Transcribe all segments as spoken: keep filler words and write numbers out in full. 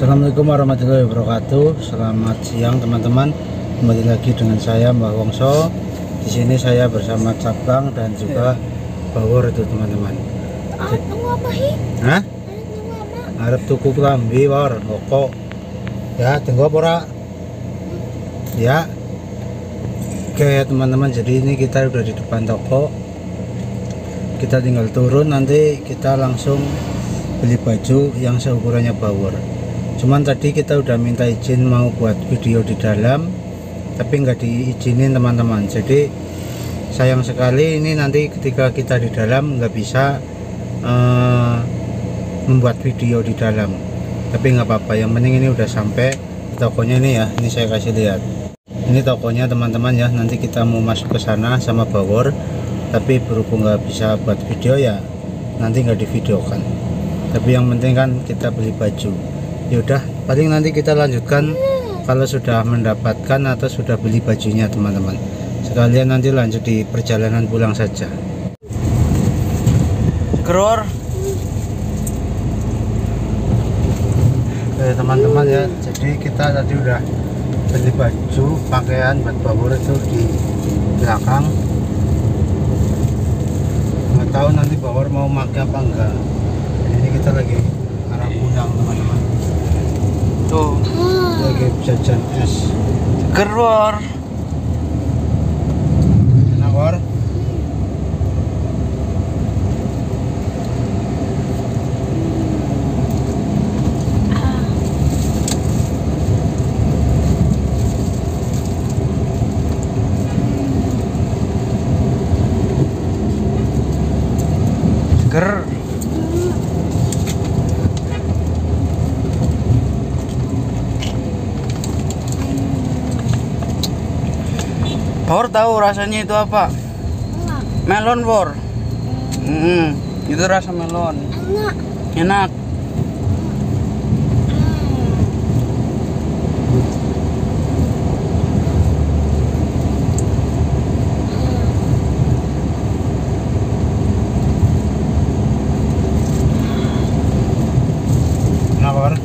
Assalamualaikum warahmatullahi wabarakatuh. Selamat siang teman-teman. Kembali lagi dengan saya Mbah Wongso. Di sini saya bersama Cabang dan juga Bawor itu teman-teman. Hah? Arep tuku klambi war, kok. Ya, tunggu pora. Ya. Oke teman-teman, jadi ini kita udah di depan toko. Kita tinggal turun, nanti kita langsung beli baju yang seukurannya Bawor. Cuman tadi kita udah minta izin mau buat video di dalam, tapi nggak diizinin teman-teman. Jadi sayang sekali ini nanti ketika kita di dalam nggak bisa uh, membuat video di dalam. Tapi nggak apa-apa, yang penting ini udah sampai di tokonya ini ya. Ini saya kasih lihat. Ini tokonya teman-teman ya. Nanti kita mau masuk ke sana sama Bawor, tapi berhubung nggak bisa buat video ya, nanti nggak divideokan. Tapi yang penting kan kita beli baju. Yaudah, paling nanti kita lanjutkan kalau sudah mendapatkan atau sudah beli bajunya teman-teman. Sekalian nanti lanjut di perjalanan pulang saja. Keror. Oke teman-teman ya, jadi kita tadi udah beli baju pakaian buat Bawor itu di belakang. Nggak tahu nanti Bawor mau pakai apa enggak. Ini kita lagi arah pulang teman-teman. Tuh lagi jajan es gerwor enak war. Ger Bawor tahu rasanya itu apa? Enak. Melon, Bor. Hmm, itu rasa melon. Enak. Enak. Enak, Bor.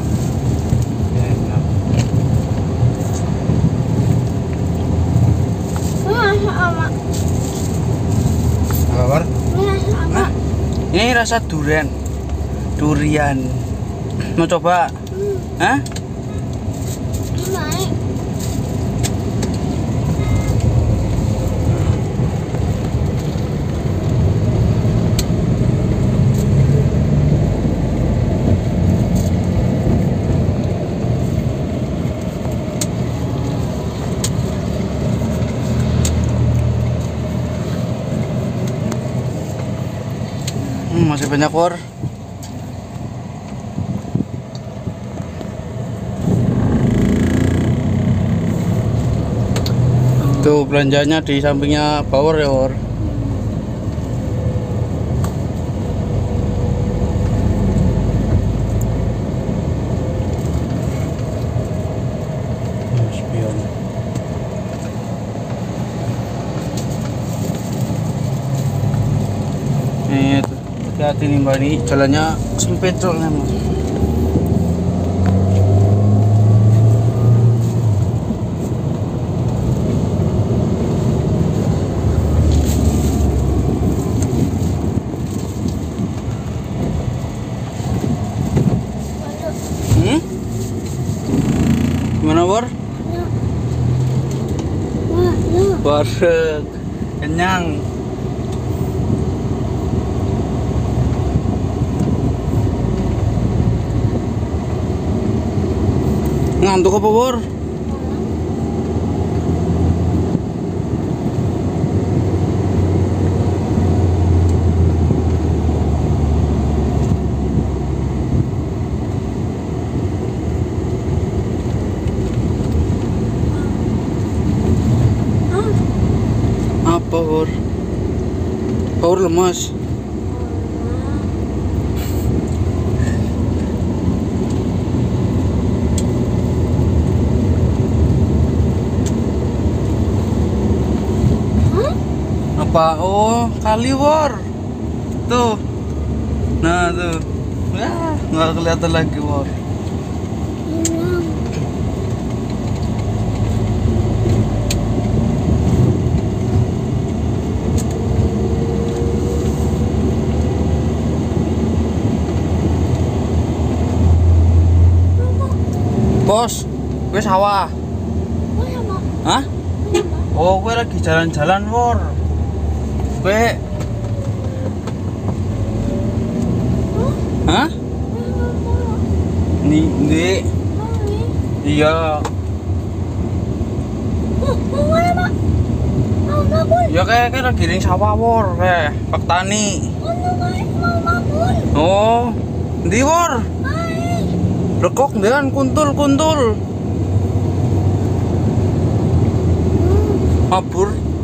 Nah, ini rasa durian, durian. Mau coba? Hmm. Hah? Naik. Hmm, masih banyak war. Tuh belanjanya di sampingnya Bawor ya war. Ini hati-hati nih mbak, ini jalannya sempit soalnya. Hmm? Gimana Bor? Wareg kenyang. Ngantuk apa Bor? Apa Bor? Bawor lemas. Apa? Oh, kali war. Tuh. Nah, tuh. Wah, nggak kelihatan lagi war. Bos, gue sawah. Oh ya, Mak. Hah? Oh, gue lagi jalan-jalan, Wor. Gue. Hah? Nih, nih. Iya. Ya kayak kayak lagi ning sawah, Wor. Kayak Pak Tani. Oh, ndi, Wor? Rekok dan kuntul kuntul mabur.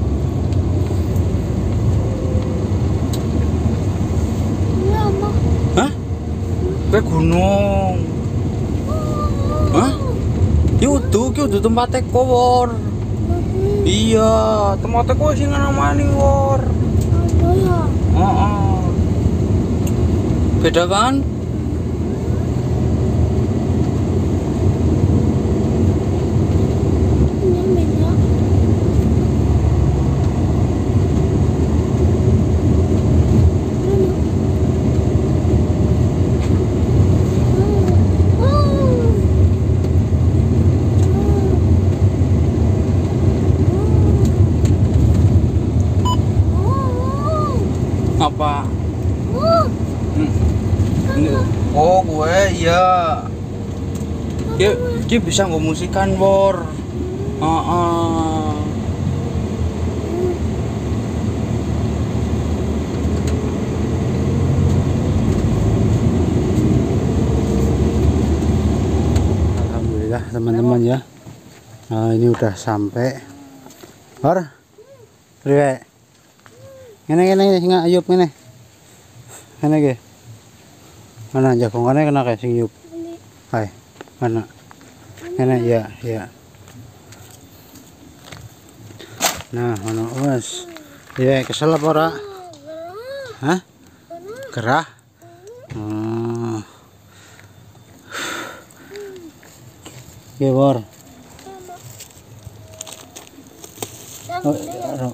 Hah? Ke gunung. Hah? Ki udu, ki udu tempat teko, Wor. Iya, tempat teko sing namani, Wor. Heeh. Beda kan? Apa? Hmm. Oh, gue iya. Ki, ki bisa nggak musikan, Bor? Heeh. Alhamdulillah teman-teman ya. Nah, ini udah sampai. Bor. Riwe. Ngene ngene sing ayub ngene. Ngene ge. Mana jagongane kena kayak sing ayub. Hai. Mana? Ngene ya, ya. Nah, ono wes. Ya kesel apa ora? Hah? Gerah? Hmm. Oke, Bor. Oh,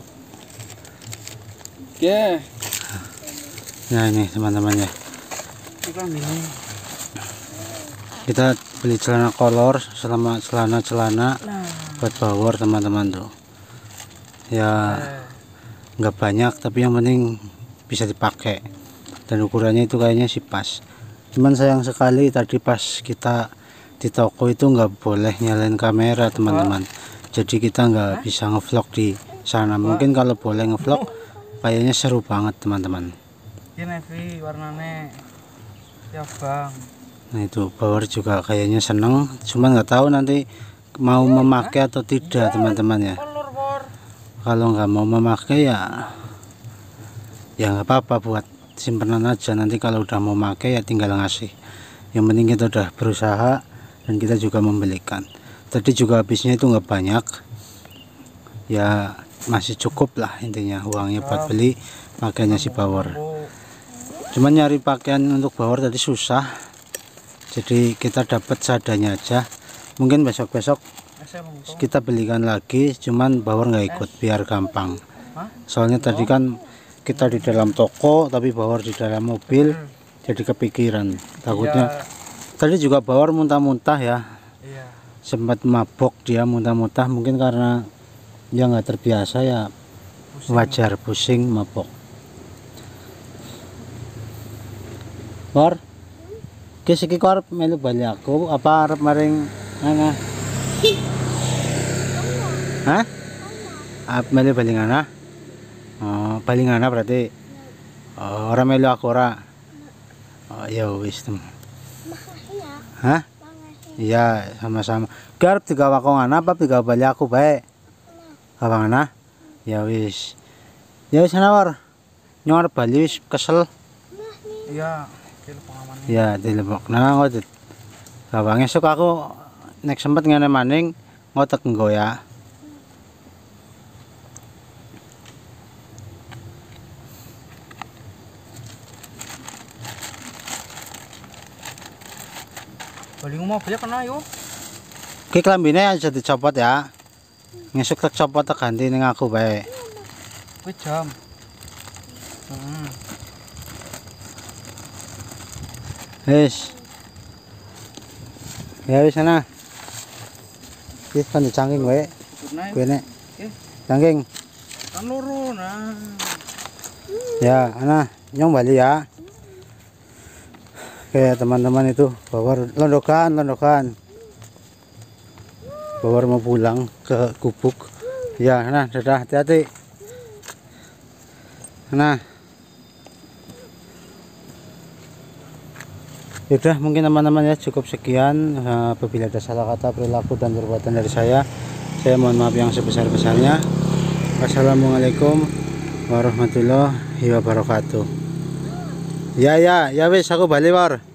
Oke. nah ini teman-teman ya. Kita beli celana kolor selama celana-celana buat bawor teman-teman tuh. Ya nggak banyak tapi yang penting bisa dipakai. Dan ukurannya itu kayaknya sih pas. Cuman sayang sekali tadi pas kita di toko itu nggak boleh nyalain kamera teman-teman. Jadi kita nggak bisa ngevlog di sana. Mungkin kalau boleh ngevlog kayaknya seru banget teman-teman. Ini navy warnanya ya bang. Nah itu bawor juga kayaknya seneng. Cuman nggak tahu nanti mau memakai atau tidak teman-teman ya. Kalau nggak mau memakai ya ya nggak apa-apa, buat simpenan aja. Nanti kalau udah mau memakai ya tinggal ngasih. Yang penting kita udah berusaha dan kita juga membelikan. Tadi juga habisnya itu nggak banyak. Ya masih cukup lah intinya uangnya buat beli pakaiannya si bawor. Cuman nyari pakaian untuk bawor tadi susah, jadi kita dapat seadanya aja. Mungkin besok-besok kita belikan lagi, cuman bawor nggak ikut biar gampang. Soalnya tadi kan kita di dalam toko tapi bawor di dalam mobil, jadi kepikiran takutnya. Tadi juga bawor muntah-muntah ya, sempat mabok dia muntah-muntah, mungkin karena ya nggak terbiasa ya, wajar pusing mabok. Bor, kis iki arep melu bali aku apa arep maring ana? Hah? Arep melu bali ngana? Oh, bali ngana berarti oh, ora melu aku ora. Oh, ya wis tem. Hah? Iya, sama-sama. Garep digawa kok ngana apa digawa bali aku bae? Abang ya wis ya wis nawar nyor bali wis kesel. Iya pengalaman ya dilebok nah ngotet abang esuk aku nek sempet ngene maning ngotek nggo ya. Balik mobil kena yo. Ki klambine aja dicopot ya. Ngesuk tak copot tak ganti ning aku bae. Kuwi jam. Hmm. Wis. Ya wis sana. Wis kan dicangking wae. Naik. Kuwi nek. Eh, Cangking. kan loro nah. Ya, ana nyong balik ya. Oke teman-teman, itu Bawor londokan londokan. Bawor mau pulang ke gubuk. Ya, nah dadah, hati-hati. Nah. Yaudah, mungkin teman-teman ya cukup sekian. Apabila ada salah kata, perilaku dan perbuatan dari saya, saya mohon maaf yang sebesar-besarnya. Wassalamualaikum warahmatullahi wabarakatuh. Ya ya ya wis aku balik war.